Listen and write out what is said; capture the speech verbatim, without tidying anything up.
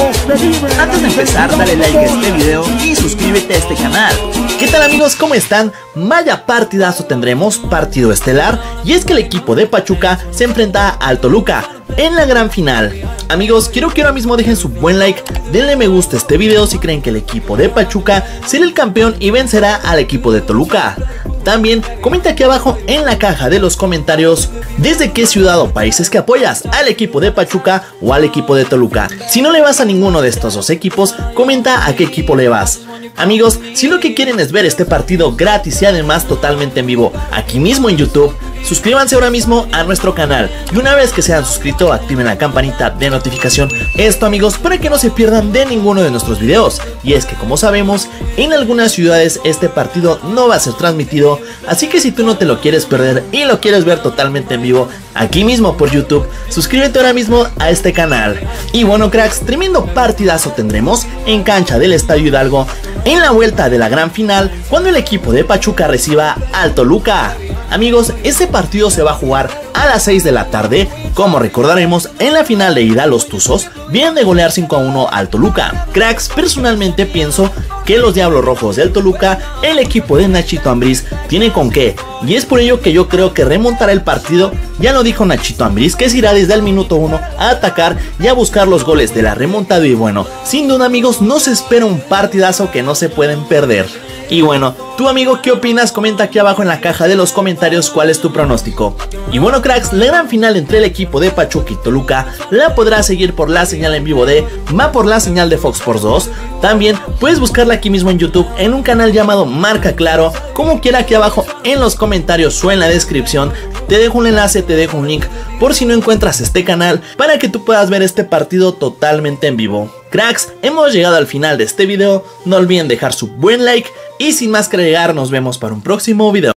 Antes de empezar, dale like a este video y suscríbete a este canal. ¿Qué tal amigos? ¿Cómo están? Vaya partidazo tendremos, partido estelar, y es que el equipo de Pachuca se enfrenta al Toluca en la gran final. Amigos, quiero que ahora mismo dejen su buen like, denle me gusta a este video si creen que el equipo de Pachuca será el campeón y vencerá al equipo de Toluca. También comenta aquí abajo en la caja de los comentarios desde qué ciudad o país es que apoyas, al equipo de Pachuca o al equipo de Toluca. Si no le vas a ninguno de estos dos equipos, comenta a qué equipo le vas. Amigos, si lo que quieren es ver este partido gratis y además totalmente en vivo aquí mismo en YouTube, suscríbanse ahora mismo a nuestro canal y una vez que se hayan suscrito activen la campanita de notificación. Esto amigos, para que no se pierdan de ninguno de nuestros videos. Y es que como sabemos, en algunas ciudades este partido no va a ser transmitido, así que si tú no te lo quieres perder y lo quieres ver totalmente en vivo aquí mismo por YouTube, suscríbete ahora mismo a este canal. Y bueno cracks, tremendo partidazo tendremos en cancha del Estadio Hidalgo en la vuelta de la gran final cuando el equipo de Pachuca reciba al Toluca. Amigos, ese partido se va a jugar a las seis de la tarde. Como recordaremos, en la final de ida los Tuzos vienen de golear cinco a uno al Toluca. Cracks, personalmente pienso que los Diablos Rojos del Toluca, el equipo de Nachito Ambriz, tiene con qué, y es por ello que yo creo que remontará el partido. Ya lo dijo Nachito Ambriz, que se irá desde el minuto uno a atacar y a buscar los goles de la remontada. Y bueno, sin duda amigos, nos espera un partidazo que no se pueden perder. Y bueno, tú amigo, ¿qué opinas? Comenta aquí abajo en la caja de los comentarios cuál es tu pronóstico. Y bueno cracks, la gran final entre el equipo de Pachuca y Toluca la podrás seguir por la señal en vivo de Va por la señal de Fox Sports dos. También puedes buscarla aquí mismo en YouTube en un canal llamado Marca Claro. Como quiera, aquí abajo en los comentarios o en la descripción te dejo un enlace, te dejo un link por si no encuentras este canal, para que tú puedas ver este partido totalmente en vivo. Cracks, hemos llegado al final de este video, no olviden dejar su buen like y sin más que agregar nos vemos para un próximo video.